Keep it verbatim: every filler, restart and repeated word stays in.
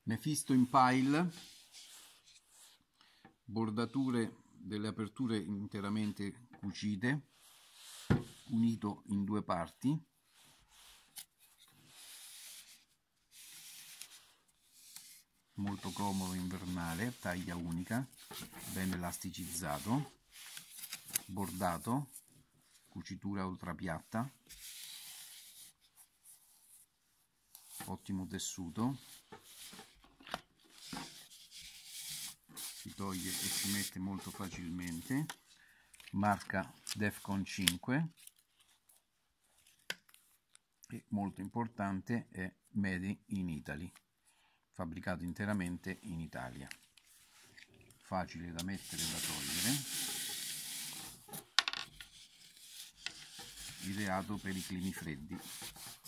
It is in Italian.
Mephisto in pile, bordature delle aperture interamente cucite, unito in due parti, molto comodo, invernale, taglia unica, ben elasticizzato, bordato, cucitura ultrapiatta, ottimo tessuto, si toglie e si mette molto facilmente, marca Defcon cinque e molto importante è Made in Italy, fabbricato interamente in Italia, facile da mettere e da togliere, ideato per i climi freddi.